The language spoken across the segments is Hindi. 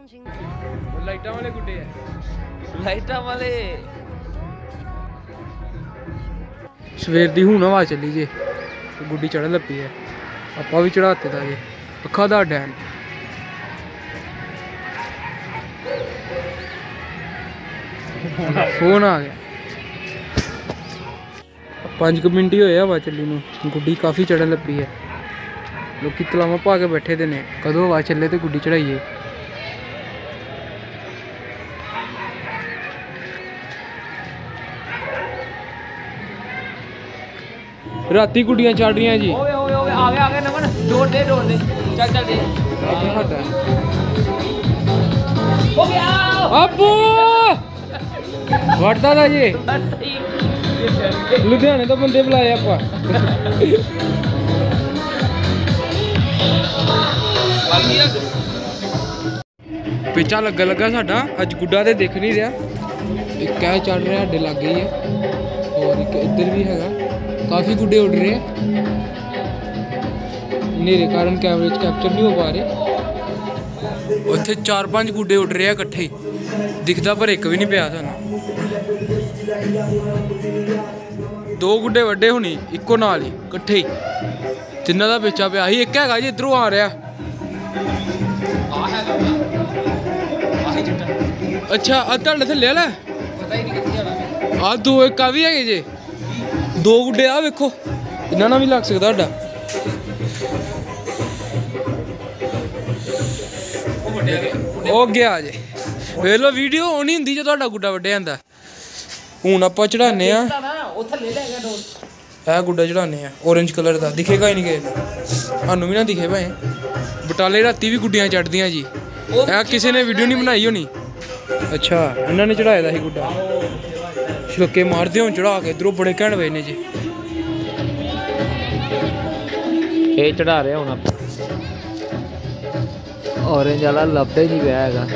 लाइटा वाले गुड्डे है, लाइटा वाले सवेर दी हूं हवा चली जे गुड्डी चढ़न लगी है। आपा भी चढ़ाते था जे अखा दा डैम फोन आ गया। 5 मिनट ही होए हवा चली नूं, गुड्डी काफ़ी चढ़न लगी है। लोग तलावां पा के बैठे दे ने कदों हवा चले तो गुड्डी चढ़ाइए। राती गुड्डियां चढ़ रही जी। ओए ओए ओए आ गया नमन, दौड़ दे चल चल दे हो गया अब्बू वड़ता था जी। लुधियाने तो बंदे बुलाए आपा पिछा लगा साडा अज गुड्डा तो दिख नहीं रहा। एक क्या चढ़ रहा है लागे ही है और एक इधर भी है, काफ़ी गुड्डे उड़ रहे हैं। नेरे कारण कैमरे कैप्चर नहीं हो पा रहे। उत्थे 4-5 गुड्डे उड़ रहे हैं इकट्ठे, दिखता पर एक भी नहीं पिया सानू। 2 गुड्डे वड्डे होनी इको नाल ही इकट्ठे ही, तिन्ना दा बेचा पिया ही। एक हैगा जी इधरों आ रहा। अच्छा तुहाडे थल्ले वाला आ 2 एक आ भी है जे 2 गुड्डे आ वेखो, इन्हां भी लग सकदा साडा। हो गया जे वेख लो वीडियो होनी हुंदी जो तुहाडा गुड्डा वड्डे जांदा। हुण आपां चढ़ाने आ ए गुड्डा चढ़ाने आ ऑरेंज कलर का, दिखेगा ही नहीं किसे सानू भी ना दिखे भाई। बटाले राती भी गुड्डियां चढ़दियां जी, ए किसी ने वीडियो नहीं बनाई होनी। अच्छा इन्होंने चढ़ाए दा ही गुड्डा, छलके मारते हो चढ़ा के इधरों बड़े घैंट वे ने जी। ये चढ़ा रहे हूँ आप ऑरेंज वाला लभदा ही नहीं पिया हैगा।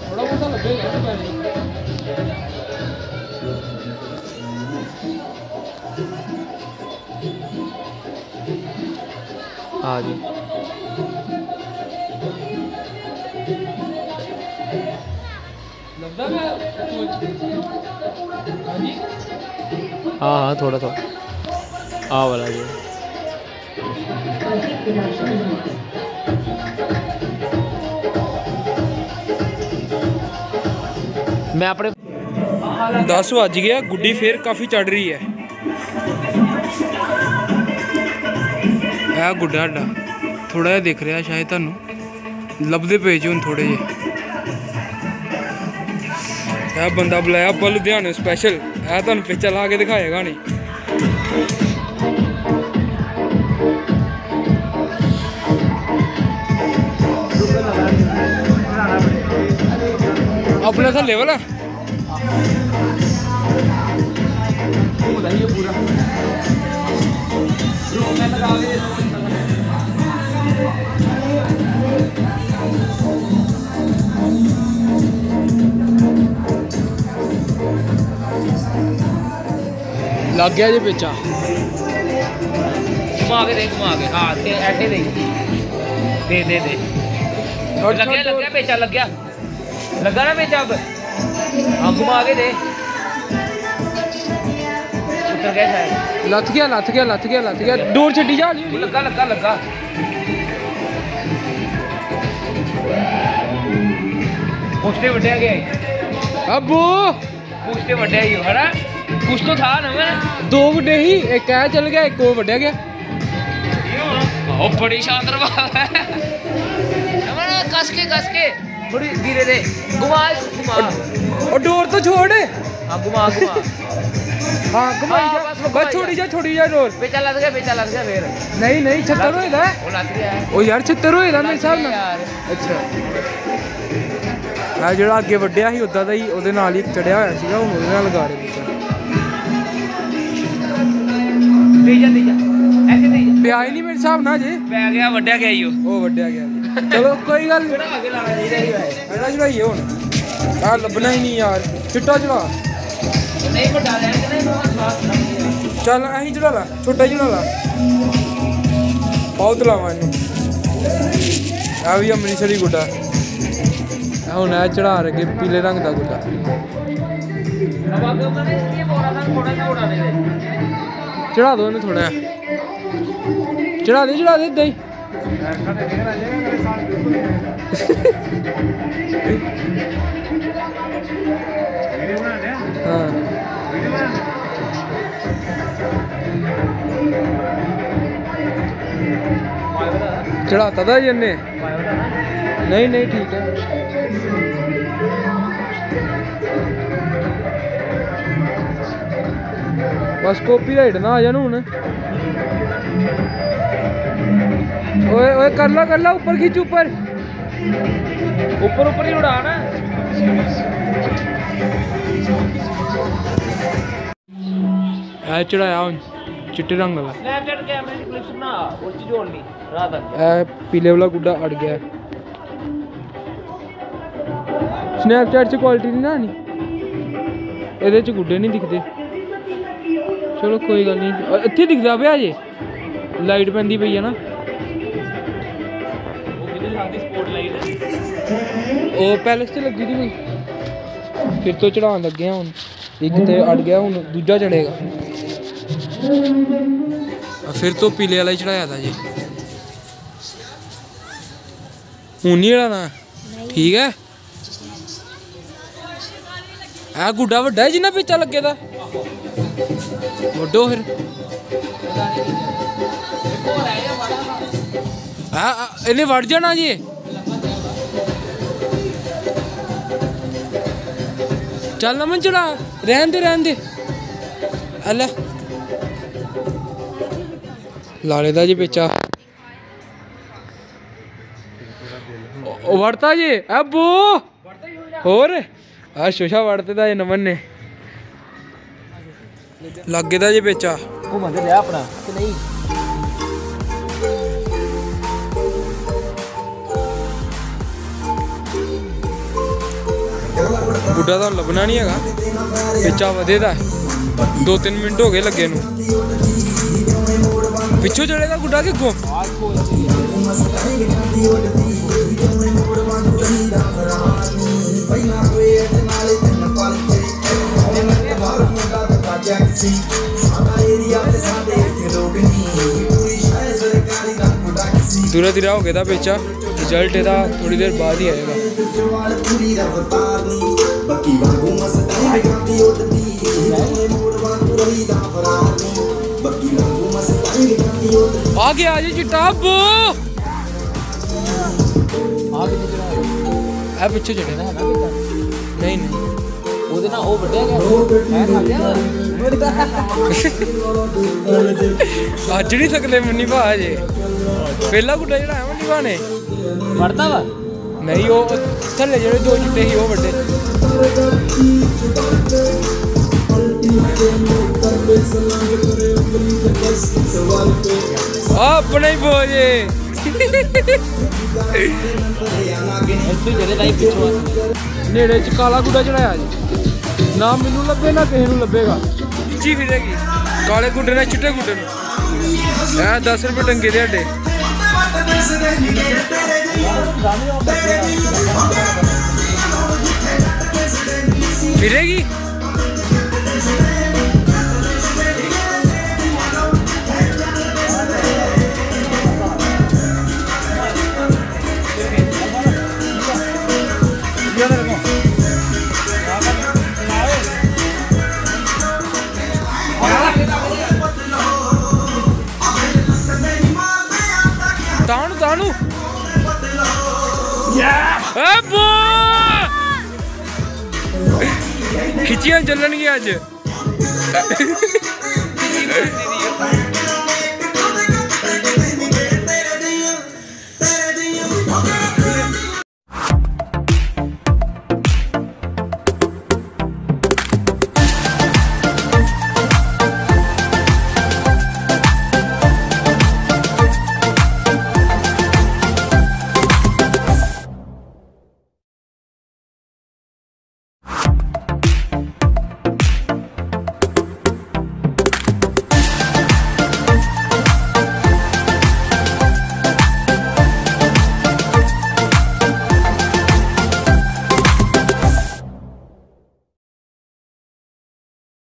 हाँ जी हाँ थोड़ा आ वाला जी। मैं अपने 10 बज गया, गुड्डी फिर काफ़ी चढ़ रही है। यह गुड्डा साडा थोड़ा जिहा दिख रहा शायद तुहानू लभदे पे जी हुण थोड़े जे। यह बंदा बुलाया आप लुधियाने स्पैशल, यह तुहानू पिक्चर ला के दिखाएगा नहीं। अपने थल्ले वाला लग गया जी पिछा। घुमा के हाँ ऐसे दे लग गया पेचा लगा ना पेचा। अब हाँ घुमा के दे उतर गया शायद। लथ गया डोर छड्डी जा नहीं लगा पुष्टे वड्या गया अबू पुष्टे वड्या ही है ना, कुछ तो था ना। मैं 2 गुड्डे ही, एक ऐ चल गया एक वो वड्या गया। ओ बड़ी शानदार बात है। कस के बड़ी धीरे दे घुमा और डोर तो छोड़। हाँ घुमा हाँ घुमाई जा बस, छोड़ी जा डोर। पेचा लग गया फिर नहीं 76 होएगा वो लग गया है। ओ यार 76 होएगा मेरे हिसाब नाल। अच्छा आ जेड़ा अगे वड्डिया ही उदा दा ही ओदे नाल ही चढ़िया होया सीगा, हुण ओदे नाल लगा रहे पिया ही नहीं मेरे हिसाब ना जी। पै गया वड्डिया गया ही वो वड्डिया गया। चलो कोई गल नहीं चढ़ाइए हुण। आ लभना ही नहीं यार, चिट्टा चढ़ा चल अं चढ़ा ला, छोटा चढ़ा ला पाओ तलावा इनू। आ भी अमृतसरी गुड्डा ਹੁਣ ਇਹ ਚੜਾ ਰਗੇ ਪੀਲੇ ਰੰਗ ਦਾ ਗੁੱਡਾ अब आगे उन्होंने इसलिए बोला था थोड़ा सा उड़ा दे ਚੜਾ ਦੋ ਇਹਨੂੰ ਥੋੜਾ ਚੜਾ ਦੇ ਇਦਾਂ ਹੀ ਹਾਂ ਚੜਾਤਾ ਦਾ ਜੀ ਇਹਨੇ ਨਹੀਂ ਠੀਕ ਹੈ बस कॉपीराइट ना आ जाना हूँ ओए ओए कर ला ऊपर खींच ऊपर ऊपर ही उड़ाना ऐ चढ़ाया हूँ चिट्टे रंग वाला स्नैपचैट कैमरे की क्लिप्स बना उस च जोड़नी रात तक ऐ पीले वाला गुड्डा अड़ गया स्नैपचैट च क्वालिटी नहीं ना आनी ਇਹਦੇ ਚ ਗੁੱਡੇ ਨਹੀਂ ਦਿਖਦੇ चलो कोई गल नहीं इत्थे दिखदा पिया जे लाइट पैंदी पई है ना ओ पैलेस च लगी थी कोई फिर तो चढ़ान लगे हैं हुन एक ते अड़ गया हुन दूजा चढ़ेगा फिर तो पीले वाला ही चढ़ाया था जी हुन नहीं चढ़ाना ठीक है आ गुड्डा वड्डा है जिन्ना पिछा लगे दा वड्डो फिर इन्हें वड़ जाना जी चल ना मन चढ़ा रहन दे अल्ले लाले दा जी पेचा वड़ता जी अबो होर आ शोशा वड़ते दा नमन ने लागे दा जी पेचा घूमन ते लिया अपना कि नहीं गुड्डा तो लभना नहीं है पेचा वधे दा 2-3 मिनट हो गए लगे नू पिछों चढ़ेगा गुड्डा के अगों दूरा धीरा हो गया पेचा रिजल्ट एदा थोड़ी देर बाद ही आएगा आ गया जी चिट्टा पिछे चढ़े ना नहीं ਉਹਦੇ ਨਾਲ ਉਹ ਵੱਡਿਆ ਗਿਆ ਮੈਂ ਖਾ ਲਿਆ ਅੱਜ ਨਹੀਂ ਸਕਲੇ ਮੰਨੀ ਭਾ ਜੇ ਪਹਿਲਾ ਗੁੱਡਾ ਜਿਹੜਾ ਹੈ ਮੰਨੀ ਭਾ ਨੇ ਵੜਦਾ ਵਾ ਨਹੀਂ ਉਹ ਥੱਲੇ ਜਿਹੜੇ ਦੋ ਚਿੱਟੇ ਸੀ ਉਹ ਵੱਡੇ ਆਪਣੇ ਹੀ ਬੋਝੇ ਇੱਥੇ ਜਿਹੜੇ ਲਾਈਵ ਪਿੱਛੋਂ ਨੇੜੇ ਚ ਕਾਲਾ ਗੁੱਡਾ ਚੜਾਇਆ ਜੀ ਨਾ ਮੈਨੂੰ ਲੱਭੇ ਨਾ ਕਿਸੇ ਨੂੰ ਲੱਭੇਗਾ ਜੀ ਫਿਰੇਗੀ ਕਾਲੇ ਗੁੱਡੇ ਨਾਲ ਚਿੱਟੇ ਗੁੱਡੇ ਨੂੰ ਐ 10 ਰੁਪਏ ਟੰਗੇ ਦੇ ਅੱਡੇ फिरेगी तानू तानू खिचियां चलन गया अज